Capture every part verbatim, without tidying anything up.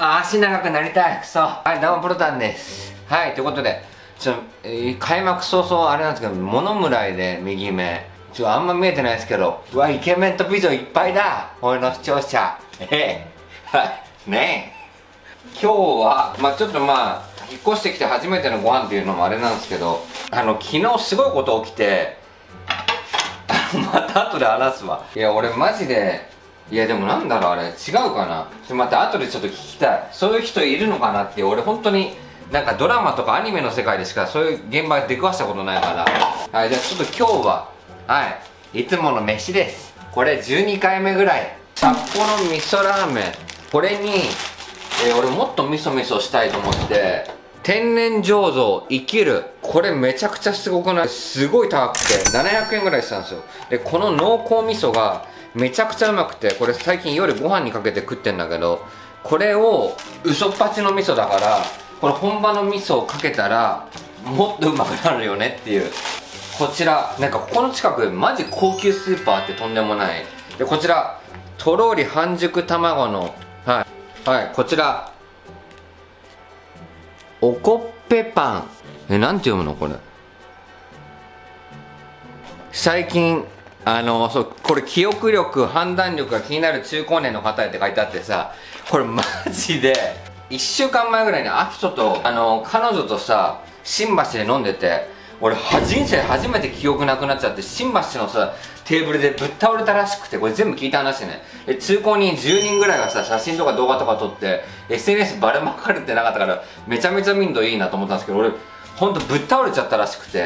あ、足長くなりたい。くそ。はい、どうもプロタンです。はい、ということで、ちょ、えー、開幕早々あれなんですけど、物むらいで右目。ちょ、あんま見えてないですけど、うわ、イケメンと美女いっぱいだ。俺の視聴者。ええはい、ねえ。今日は、まあちょっとまあ、引っ越してきて初めてのご飯っていうのもあれなんですけど、あの、昨日すごいこと起きて、また後で話すわ。いや、俺マジで、いやでもなんだろうあれ、違うかな。ちょ、待って、後でちょっと聞きたい。そういう人いるのかなっていう、俺本当に、なんかドラマとかアニメの世界でしかそういう現場出くわしたことないから。はい、じゃあちょっと今日は、はい、いつもの飯です。これじゅうにかいめぐらい。札幌味噌ラーメン。これに、えー、俺もっと味噌味噌したいと思って、天然醸造生きる。これめちゃくちゃすごくない？すごい高くてななひゃくえんぐらいしたんですよ。でこの濃厚味噌がめちゃくちゃうまくて、これ最近夜ご飯にかけて食ってんだけど、これを嘘っぱちの味噌だから、これ本場の味噌をかけたらもっとうまくなるよねっていう。こちらなんかここの近くマジ高級スーパーってとんでもない。でこちらとろり半熟卵のはいはい、こちらおこっぺパン。え、なんて読むのこれ。最近あのそうこれ記憶力判断力が気になる中高年の方へって書いてあってさ、これマジでいっしゅうかんまえぐらいにアキトとあの彼女とさ新橋で飲んでて、俺人生初めて記憶なくなっちゃって、新橋のさテーブルでぶっ倒れたらしくて、これ全部聞いた話でね。で通行人じゅうにんぐらいがさ写真とか動画とか撮って エスエヌエス バレまかれてなかったから、めちゃめちゃ民度いいなと思ったんですけど、俺ほんとぶっ倒れちゃったらしくて。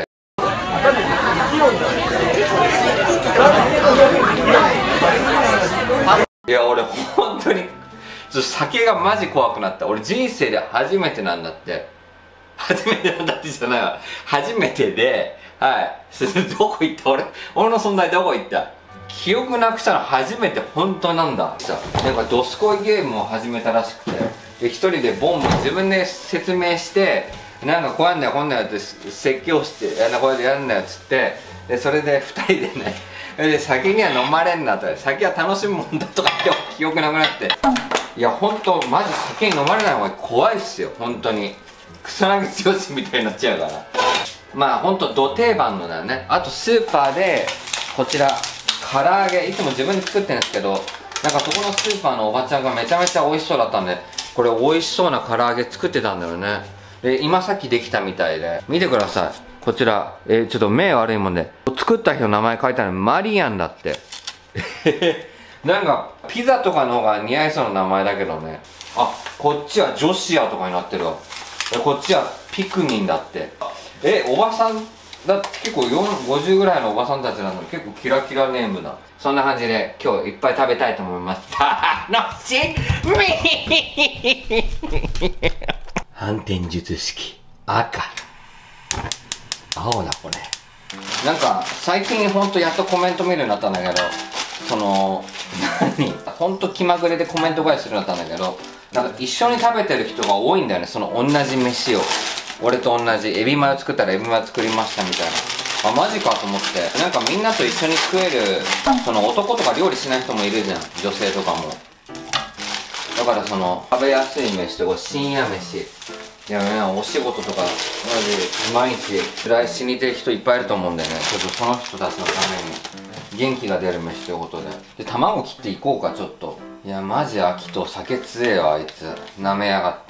いや俺本当にちょっと酒がマジ怖くなった。俺人生で初めてなんだって。初めてなんだってじゃないわ、初めてで、はい。どこ行った俺俺の存在どこ行った。記憶なくしたの初めて本当なんだ。なんかドスコイゲームを始めたらしくて、で一人でボンボン自分で説明して、なんかこうやんだよこんなんやって説教してやんなこうやってやるんだよっつって、でそれでふたりでね、で酒には飲まれんなと、酒は楽しむもんだとかって記憶なくなって、いやほんとマジ酒に飲まれない方が怖いっすよ本当に。草薙剛みたいになっちゃうから。まあほんとど定番のだよね。あとスーパーでこちら唐揚げいつも自分で作ってるんですけど、なんかそこのスーパーのおばちゃんがめちゃめちゃ美味しそうだったんで、これ美味しそうな唐揚げ作ってたんだよね。で今さっきできたみたいで、見てくださいこちら。えー、ちょっと目悪いもんで作った人の名前書いてあるのマリアンだってなんかピザとかの方が似合いそうな名前だけどね。あ、こっちはジョシアとかになってるわ。こっちはピクミンだって。え、おばさんだって結構ごじゅうぐらいのおばさんたちなのに結構キラキラネームだ。そんな感じで今日いっぱい食べたいと思います。楽しみ反転術式赤青だこれ。なんか最近ほんとやっとコメント見るようになったんだけど、その何ほんと気まぐれでコメント返しするようになったんだけど、なんか一緒に食べてる人が多いんだよね。その同じ飯を俺と同じエビマヨ作ったらエビマヨ作りましたみたいな。あマジかと思って。なんかみんなと一緒に食える、その男とか料理しない人もいるじゃん、女性とかも。だからその食べやすい飯と深夜飯、いやね、お仕事とかマジ毎日辛い死にてる人いっぱいいると思うんだよね。ちょっとその人たちのために元気が出る飯ということで。で卵切っていこうかちょっと。いやマジ秋と酒強えよあいつ、なめやがって。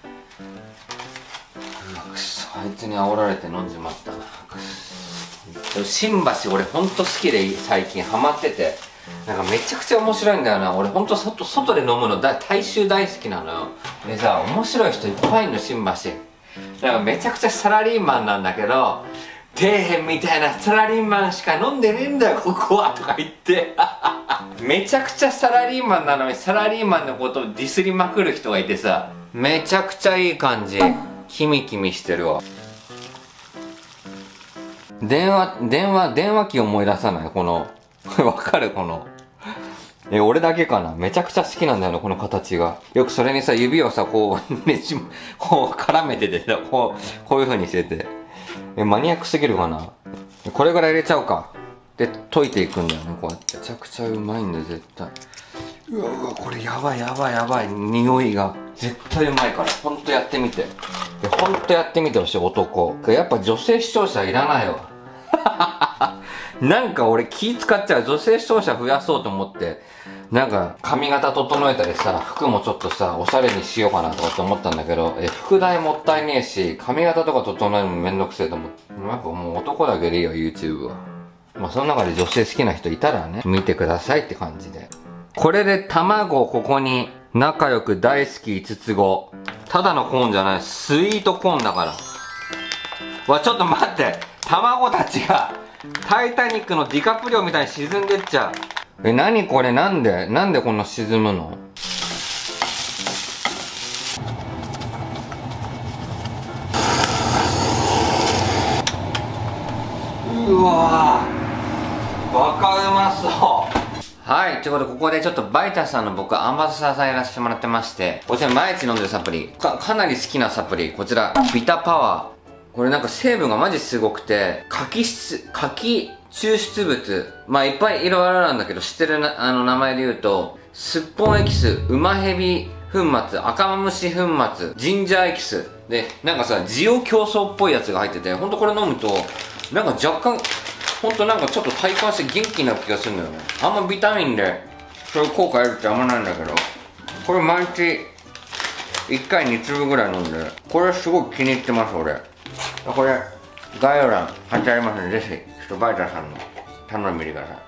うわくそ、あいつに煽られて飲んじまったな。くそ。新橋俺ほんと好きで最近ハマってて、なんかめちゃくちゃ面白いんだよな。俺ほんと 外, 外で飲むのだ大衆大好きなのよ。でさ面白い人いっぱいいるの新橋。なんかめちゃくちゃサラリーマンなんだけど、底辺みたいなサラリーマンしか飲んでねえんだよここはとか言ってめちゃくちゃサラリーマンなのにサラリーマンのことをディスりまくる人がいてさ、めちゃくちゃいい感じ。キミキミしてるわ。電話電話電話機思い出さない？このわかる？このえ俺だけかな。めちゃくちゃ好きなんだよなこの形が。よくそれにさ指をさこうねじこう絡めててさ、こうこういう風にしてて、えマニアックすぎるかな。これぐらい入れちゃおうか。で溶いていくんだよねこうやって。めちゃくちゃうまいんだよ絶対。うわうわこれやばいやばいやばい、匂いが絶対うまいから、ほんとやってみて。ほんとやってみてほしい、男。やっぱ女性視聴者いらないわ。なんか俺気使っちゃう。女性視聴者増やそうと思って、なんか髪型整えたりさ、服もちょっとさ、おしゃれにしようかなとかって思ったんだけど、え、服代もったいねえし、髪型とか整えるのもめんどくせえと思って、なんかもう男だけでいいよ、YouTube は。まあその中で女性好きな人いたらね、見てくださいって感じで。これで卵をここに、仲良く大好き五つ子。ただのコーンじゃない、スイートコーンだから。わ、ちょっと待って。卵たちが、タイタニックのディカプリオみたいに沈んでっちゃう。え、なにこれ、なんでなんでこんな沈むの？うわー、バカうまそう。はい、ということで、ここでちょっとバイタさんの僕、アンバサダーさんやらせてもらってまして、こちら毎日飲んでるサプリ、か、かなり好きなサプリ、こちら、ビタパワー。これなんか成分がマジすごくて、柿質、柿抽出物。まあいっぱいいろいろなんだけど、知ってるな、あの名前で言うと、すっぽんエキス、ウマヘビ粉末、赤マムシ粉末、ジンジャーエキス。で、なんかさ、滋養競争っぽいやつが入ってて、ほんとこれ飲むと、なんか若干、ほんとなんかちょっと体感して元気になる気がするんだよね。あんまビタミンで、そういう効果あるってあんまないんだけど、これ毎日、いっかいに粒ぐらい飲んで、これすごく気に入ってます、俺。これ、概要欄貼ってありますので、ぜひ、ちょっとバイタさんの頼んでみてください。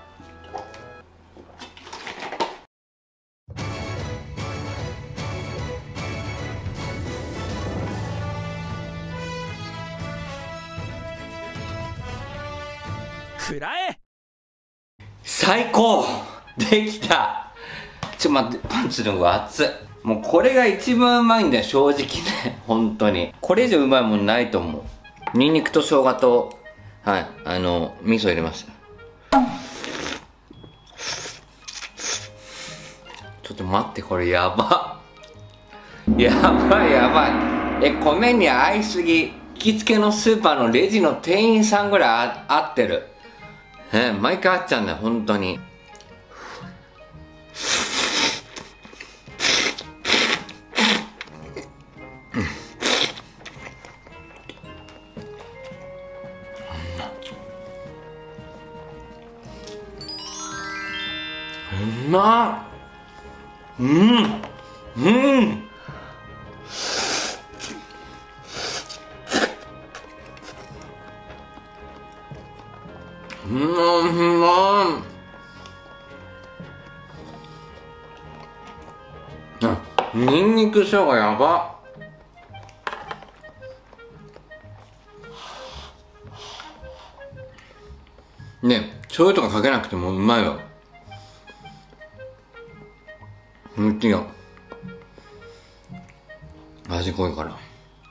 くらえ！ 最高！できた！ちょ、待って、パンチの方が熱い。もうこれが一番うまいんだよ、正直ね。本当に。これ以上うまいもんないと思う。ニンニクと生姜と、はい、あの、味噌入れました。ちょっと待って、これやば。やばいやばい。え、米に合いすぎ。行きつけのスーパーのレジの店員さんぐらいあ合ってる。え、毎回合っちゃうんだよ、本当に。うまっ。うんうんうん、うまい。あ、ニンニク生姜やば。ね、醤油とかかけなくてもうまいわ。めっちゃいいよ。味濃いから。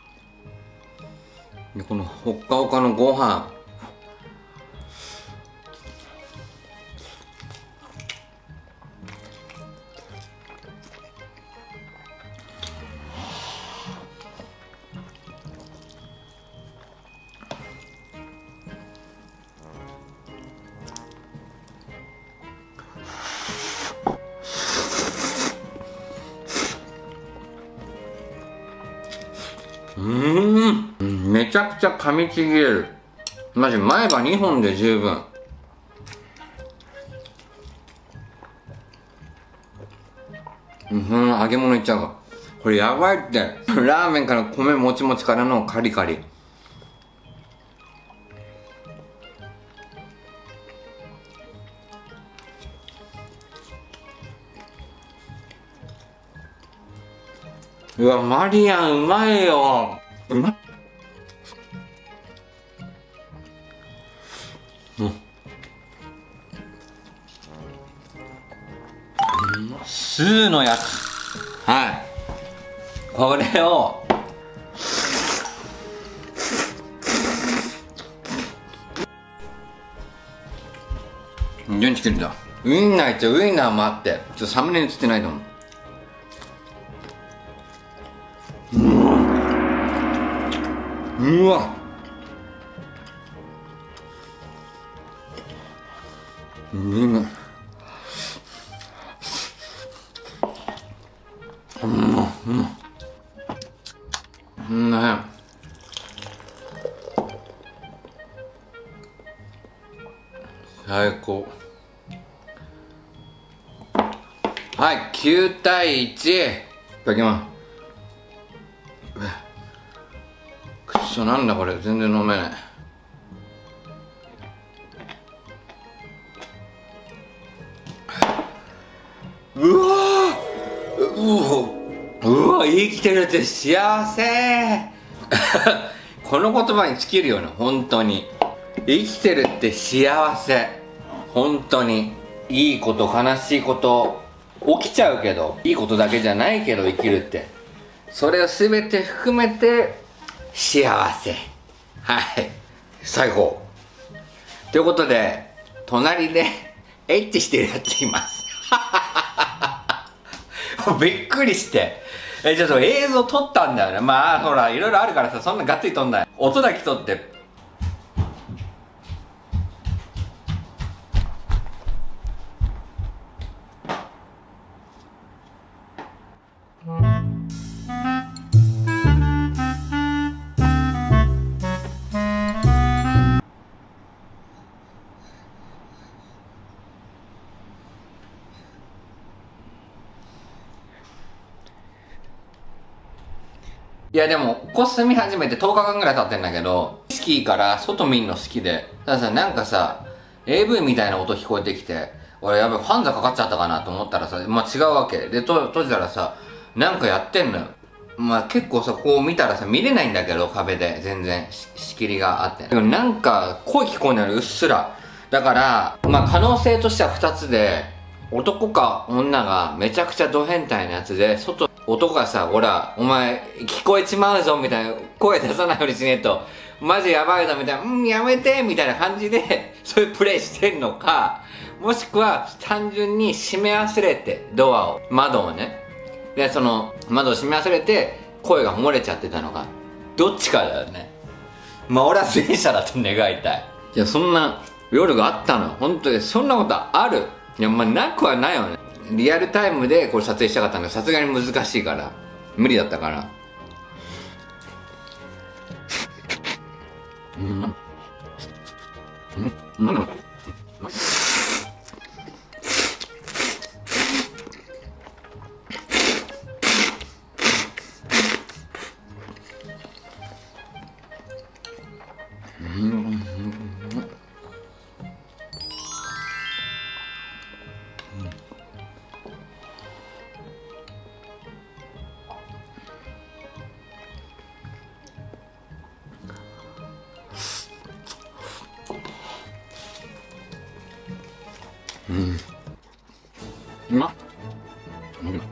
で、このほっかほかのご飯。うーん、めちゃくちゃ噛みちぎれる。マジ前歯にほんで十分。うん、揚げ物いっちゃうか。これやばいって。ラーメンから米もちもちからのカリカリ。うわ、マリアンうまいよ。うまっ。うん。スーのやつ。はい。これを。元気くんだ。ウインナーいっちゃう、ウインナーもあって。ちょっとサムネに映ってないと思う。うわうまい。うん、うんうんね、最高。はい、きゅうたいいち。いただきます。くっそ、なんだこれ、全然飲めない。うわー、うわうわ、生きてるって幸せこの言葉に尽きるよね、本当に。生きてるって幸せ。本当にいいこと悲しいこと起きちゃうけど、いいことだけじゃないけど生きるって、それを全て含めて幸せ。はい、最高。ということで、隣でエッチしてるやついますびっくりして、えちょっと映像撮ったんだよね。まあほらいろいろあるからさ、そんながっつり撮んない。音だけ撮って、いやでもここ住み始めてとおかかんぐらい経ってんだけど、好きから外見んの好きで、たださ、なんかさ エーブイ みたいな音聞こえてきて、俺やべファンザかかっちゃったかなと思ったらさ、まあ違うわけで、と閉じたらさ、なんかやってんのよ。まあ結構さ、こう見たらさ見れないんだけど、壁で全然仕切りがあって、でもなんか声聞こえないの、うっすら。だからまあ可能性としてはふたつで、男か女がめちゃくちゃド変態なやつで、外男がさ、ほらお前聞こえちまうぞみたいな声出さないようにしねえとマジやばいぞみたいな、うんやめてみたいな感じでそういうプレイしてんのか、もしくは単純に閉め忘れてドアを、窓をね、でその窓を閉め忘れて声が漏れちゃってたのか、どっちかだよね。まあ俺は前者だと願いたい。いやそんな夜があったのよ、本当に。そんなことある？いやまあなくはないよね。リアルタイムでこれ撮影したかったんだけど、さすがに難しいから無理だったから。うんうんうんうん、うまっ、うん、うん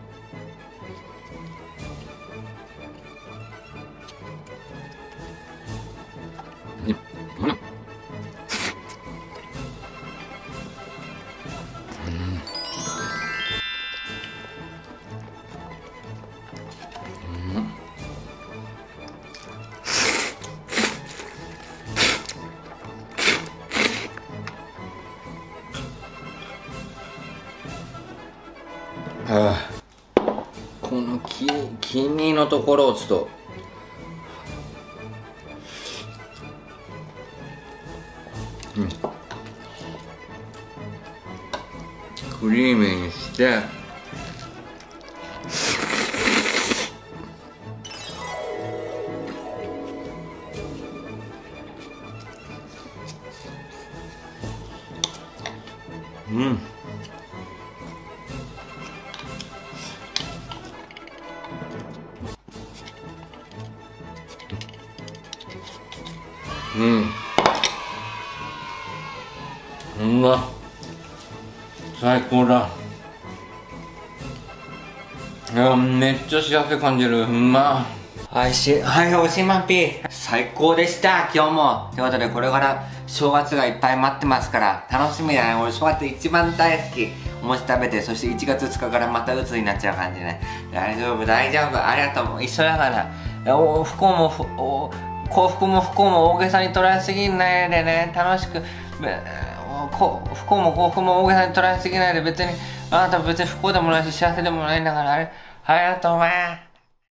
はあ、このき黄身のところをちょっとうんクリーミーにして、うんうんうまっ、最高だ。いやめっちゃ幸せ感じる。うまっ、はいしはいおしまぴー最高でした今日も。ということでこれから正月がいっぱい待ってますから楽しみだね。俺正月一番大好き。お餅食べて、そしていちがつつかからまた鬱になっちゃう感じね。大丈夫大丈夫、ありがとう。一緒だから。お不幸もふお幸福も不幸も大げさに捉えすぎないでね、楽しくこ不幸も幸福も大げさに捉えすぎないで、別にあなた別に不幸でもないし幸せでもないんだから、あれありがとうお前。